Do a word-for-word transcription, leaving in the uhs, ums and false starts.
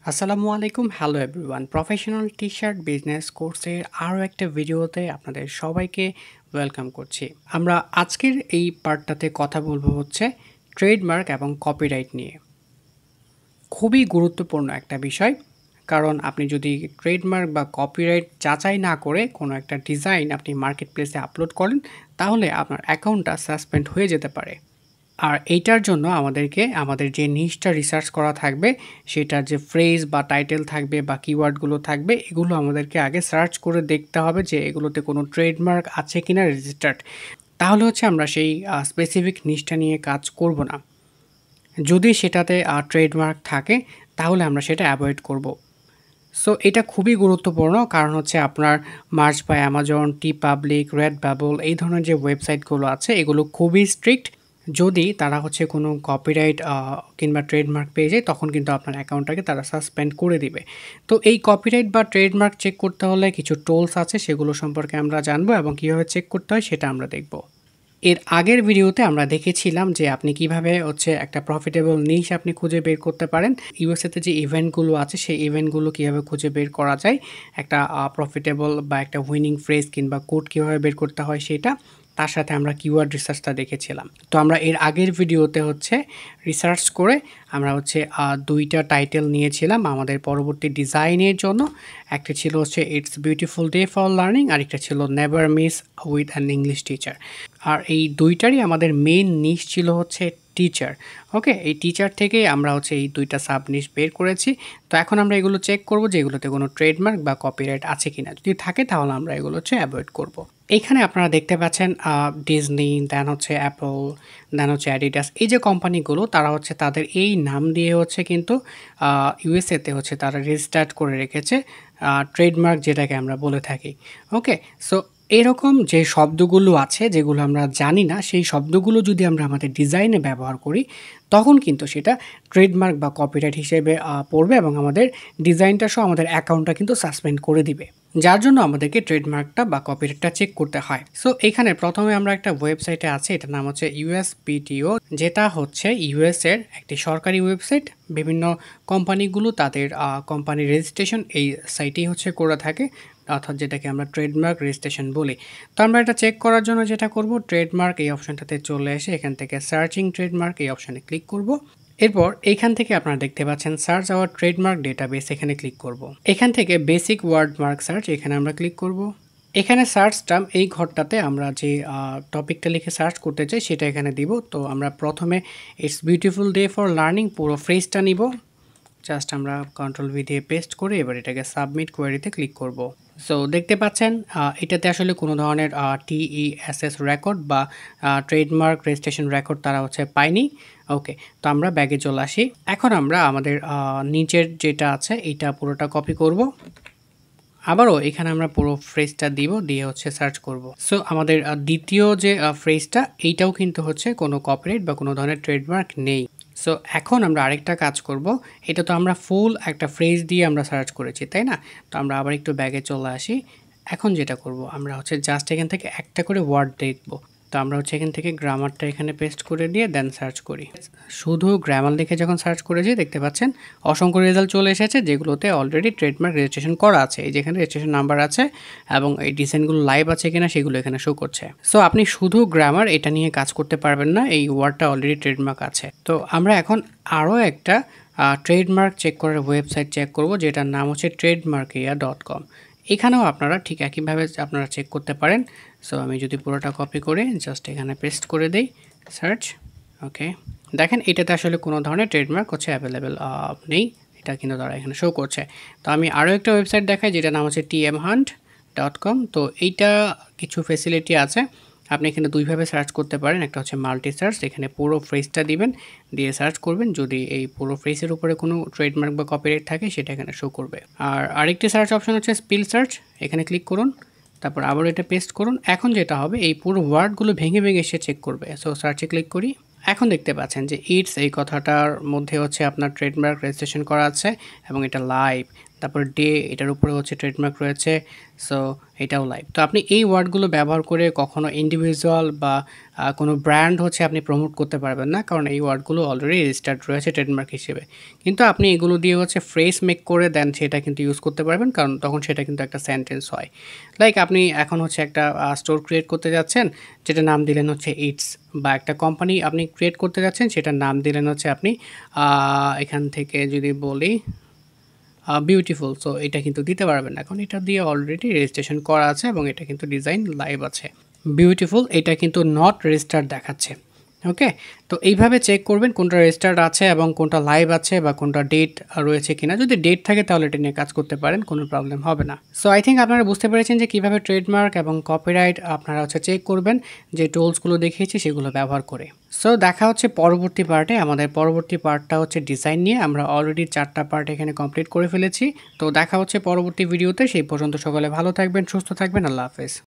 আসসালামু আলাইকুম hello everyone professional T shirt business কোর্সের আরও একটা ভিডিওতে আপনাদের সবাইকে ওয়েলকাম করছি। আমরা আজকের এই পার্টটাতে কথা বলবো হচ্ছে ট্রেডমার্ক এবং কপিরাইট নিয়ে। খুবই গুরুত্বপূর্ণ একটা বিষয়, কারণ আপনি যদি ট্রেডমার্ক বা কপিরাইট যাচাই না করে কোনো একটা ডিজাইন আপনি মার্কেট প্লেসে আপলোড করেন, তাহলে আপনার অ্যাকাউন্টটা সাসপেন্ড হয়ে যেতে পারে। আর এইটার জন্য আমাদেরকে আমাদের যে নিশটা রিসার্চ করা থাকবে, সেটার যে ফ্রেজ বা টাইটেল থাকবে বা কিওয়ার্ডগুলো থাকবে, এগুলো আমাদেরকে আগে সার্চ করে দেখতে হবে যে এগুলোতে কোনো ট্রেডমার্ক আছে কিনা রেজিস্টার্ড। তাহলে হচ্ছে আমরা সেই স্পেসিফিক নিশটা নিয়ে কাজ করব না। যদি সেটাতে ট্রেডমার্ক থাকে তাহলে আমরা সেটা অ্যাভয়েড করব। সো এটা খুবই গুরুত্বপূর্ণ, কারণ হচ্ছে আপনার মার্চ বা Amazon, TeePublic, Redbubble এই ধরনের যে ওয়েবসাইটগুলো আছে এগুলো খুবই স্ট্রিক্ট। যদি তারা হচ্ছে কোনো কপিরাইট কিংবা ট্রেডমার্ক পেয়ে যায়, তখন কিন্তু আপনার অ্যাকাউন্টটাকে তারা সাসপেন্ড করে দিবে। তো এই কপিরাইট বা ট্রেডমার্ক চেক করতে হলে কিছু টুলস আছে, সেগুলো সম্পর্কে আমরা জানবো এবং কীভাবে চেক করতে হয় সেটা আমরা দেখব। এর আগের ভিডিওতে আমরা দেখেছিলাম যে আপনি কিভাবে হচ্ছে একটা প্রফিটেবল নিশ আপনি খুঁজে বের করতে পারেন। ইউএসএতে যে ইভেন্টগুলো আছে সেই ইভেন্টগুলো কীভাবে খুঁজে বের করা যায়, একটা প্রফিটেবল বা একটা উইনিং ফ্রেজ কিংবা কোড কীভাবে বের করতে হয় সেটা, তার সাথে আমরা কিওয়ার্ড রিসার্চটা দেখেছিলাম। তো আমরা এর আগের ভিডিওতে হচ্ছে রিসার্চ করে আমরা হচ্ছে দুইটা টাইটেল নিয়েছিলাম আমাদের পরবর্তী ডিজাইনের জন্য। একটা ছিল হচ্ছে it's beautiful day for learning, আর একটা ছিল never miss with an English teacher. আর এই দুইটারই আমাদের মেইন নিশ ছিল হচ্ছে টিচার। ওকে, এই টিচার থেকেই আমরা হচ্ছে এই দুইটা সাব নিশ বের করেছি। তো এখন আমরা এগুলো চেক করব যে এগুলোতে কোনো ট্রেডমার্ক বা কপিরাইট আছে কিনা। যদি থাকে তাহলে আমরা এগুলো হচ্ছে অ্যাভয়েড করব। এইখানে আপনারা দেখতে পাচ্ছেন ডিজনি, দেন হচ্ছে অ্যাপল, দেন হচ্ছে অ্যাডিডাস, এই যে কোম্পানিগুলো তারা হচ্ছে তাদের এই নাম দিয়ে হচ্ছে কিন্তু ইউএসএতে হচ্ছে তারা রেজিস্টার্ড করে রেখেছে ট্রেডমার্ক, যেটাকে আমরা বলে থাকি। ওকে, সো এরকম যে শব্দগুলো আছে যেগুলো আমরা জানি না, সেই শব্দগুলো যদি আমরা আমাদের ডিজাইনে ব্যবহার করি, তখন কিন্তু সেটা ট্রেডমার্ক বা কপিরাইট হিসেবে পড়বে এবং আমাদের ডিজাইনটা সহ আমাদের অ্যাকাউন্টটা কিন্তু সাসপেন্ড করে দিবে, যার জন্য আমাদেরকে ট্রেডমার্কটা বা কপিরাইটটা চেক করতে হয়। সো এখানে প্রথমে আমরা একটা ওয়েবসাইটে আছে, এটার নাম হচ্ছে ইউএসপিটিও, যেটা হচ্ছে ইউএস এর একটি সরকারি ওয়েবসাইট। বিভিন্ন কোম্পানিগুলো তাদের কোম্পানির রেজিস্ট্রেশন এই সাইটেই হচ্ছে করে থাকে, অর্থাৎ যেটাকে আমরা ট্রেডমার্ক রেজিস্ট্রেশন বলি। তো আমরা এটা চেক করার জন্য যেটা করব, ট্রেডমার্ক এই অপশনটাতে চলে এসে এখান থেকে সার্চিং ট্রেডমার্ক এই অপশানে ক্লিক করব। এরপর এইখান থেকে আপনারা দেখতে পাচ্ছেন সার্চ আওয়ার ট্রেডমার্ক ডেটাবেস, এখানে ক্লিক করব। এখান থেকে বেসিক ওয়ার্ড মার্ক সার্চ এখানে আমরা ক্লিক করব। এখানে সার্চ টার্ম এই ঘরটাতে আমরা যে টপিকটা লিখে সার্চ করতে চাই সেটা এখানে দিব। তো আমরা প্রথমে it's beautiful day for learning পুরো ফ্রেজটা নিব। জাস্ট আমরা কন্ট্রোল ভি দিয়ে পেস্ট করে এবার এটাকে সাবমিট কোয়েরিতে ক্লিক করব। সো দেখতে পাচ্ছেন এটাতে আসলে কোনো ধরনের টিইএসএস রেকর্ড বা ট্রেডমার্ক রেজিস্ট্রেশন রেকর্ড তারা হচ্ছে পায়নি। ওকে, তো আমরা ব্যাগে চলে আসি। এখন আমরা আমাদের নিচের যেটা আছে এইটা পুরোটা কপি করব। আবারও এখানে আমরা পুরো ফ্রেজটা দিব, দিয়ে হচ্ছে সার্চ করব। সো আমাদের দ্বিতীয় যে ফ্রেজটা, এইটাও কিন্তু হচ্ছে কোনো কপিরাইট বা কোনো ধরনের ট্রেডমার্ক নেই। সো এখন আমরা আরেকটা কাজ করব। এটা তো আমরা ফুল একটা ফ্রেজ দিয়ে আমরা সার্চ করেছি, তাই না? তো আমরা আবার একটু ব্যাগে চলে আসি। এখন যেটা করব, আমরা হচ্ছে জাস্ট এখান থেকে একটা করে ওয়ার্ড দেখব। তো আমরা হচ্ছে এখান থেকে গ্রামারটা এখানে পেস্ট করে দিয়ে দেন সার্চ করি। শুধু গ্রামার লিখে যখন সার্চ করেছি, দেখতে পাচ্ছেন অসংখ্য রেজাল্ট চলে এসেছে যেগুলোতে অলরেডি ট্রেডমার্ক রেজিস্ট্রেশন করা আছে। এই যেখানে রেজিস্ট্রেশন নাম্বার আছে এবং এই ডিজাইনগুলো লাইভ আছে কিনা সেগুলো এখানে শো করছে। সো আপনি শুধু গ্রামার এটা নিয়ে কাজ করতে পারবেন না, এই ওয়ার্ডটা অলরেডি ট্রেডমার্ক আছে। তো আমরা এখন আরও একটা ট্রেডমার্ক চেক করার ওয়েবসাইট চেক করব, যেটার নাম হচ্ছে ট্রেডমার্কিয়া ডট কম। এখানেও আপনারা ঠিক একইভাবে আপনারা চেক করতে পারেন। সো আমি যদি পুরোটা কপি করে জাস্ট এখানে পেস্ট করে দিই, সার্চ। ওকে, দেখেন এটাতে আসলে কোনো ধরনের ট্রেডমার্ক হচ্ছে অ্যাভেলেবেল নেই, এটা কিন্তু তারা এখানে শো করছে। তো আমি আরও একটা ওয়েবসাইট দেখাই, যেটার নাম হচ্ছে T M hunt dot com. তো এইটা কিছু ফেসিলিটি আছে, আপনি এখানে দুইভাবে সার্চ করতে পারেন। একটা হচ্ছে মাল্টি সার্চ, এখানে পুরো ফ্রেজটা দিবেন, দিয়ে সার্চ করবেন। যদি এই পুরো ফ্রেজের উপরে কোনো ট্রেডমার্ক বা কপিরাইট থাকে সেটা এখানে শো করবে। আর আরেকটি সার্চ অপশন হচ্ছে স্পিল সার্চ, এখানে ক্লিক করুন, তারপর আবার এটা পেস্ট করুন। এখন যেটা হবে, এই পুরো ওয়ার্ডগুলো ভেঙে ভেঙে এসে চেক করবে। সো সার্চে ক্লিক করি। এখন দেখতে পাচ্ছেন যে ইটস এই কথাটার মধ্যে হচ্ছে আপনার ট্রেডমার্ক রেজিস্ট্রেশন করা আছে এবং এটা লাইভ। তারপর ডে এটার উপরে হচ্ছে ট্রেডমার্ক রয়েছে। সো এটাও লাইভ। তো আপনি এই ওয়ার্ডগুলো ব্যবহার করে কখনো ইন্ডিভিজুয়াল বা আ কোনো ব্র্যান্ড হচ্ছে আপনি প্রমোট করতে পারবেন না। কারণ এই ওয়ার্ডগুলো অলরেডি রেজিস্টার্ড রয়েছে ট্রেডমার্ক হিসেবে। কিন্তু আপনি এগুলো দিয়ে হচ্ছে ফ্রেজ মেক করে দেন সেটা কিন্তু ইউজ করতে পারবেন। কারণ তখন সেটা কিন্তু একটা সেন্টেন্স হয়। লাইক আপনি এখন হচ্ছে একটা আ স্টোর ক্রিয়েট করতে যাচ্ছেন, যেটার নাম দিলেন হচ্ছে ইটস, বা একটা কোম্পানি আপনি ক্রিয়েট করতে যাচ্ছেন সেটার নাম দিলেন হচ্ছে আপনি আ এখান থেকে যদি বলি আ বিউটিফুল। সো এটা কিন্তু দিতে পারবেন না। কারণ এটা দিয়ে অলরেডি রেজিস্ট্রেশন করা আছে এবং এটা কিন্তু ডিজাইন লাইভ আছে। বিউটিফুল এটা কিন্তু নট রেজিস্টার্ড দেখাচ্ছে। ওকে? তো এইভাবে চেক করবেন কোনটা রেজিস্টার্ড আছে এবং কোনটা লাইভ আছে বা কোনটা ডেট আ রয়েছে কিনা। যদি ডেট থাকে তাহলে এটা নিয়ে কাজ করতে পারেন, কোনো প্রবলেম হবে না। সো আই থিংক আপনারা বুঝতে পেরেছেন যে কিভাবে ট্রেডমার্ক এবং কপিরাইট আপনারা হচ্ছে চেক করবেন, যে টুলসগুলো দেখিয়েছি সেগুলো ব্যবহার করে। সো দেখা হচ্ছে পরবর্তী পার্টে। আমাদের পরবর্তী পার্টটা হচ্ছে ডিজাইন নিয়ে। আমরা অলরেডি চার টা পার্ট এখানে কমপ্লিট করে ফেলেছি। তো দেখা হচ্ছে পরবর্তী ভিডিওতে। সেই পর্যন্ত সকলে ভালো থাকবেন, সুস্থ থাকবেন। আল্লাহ হাফেজ।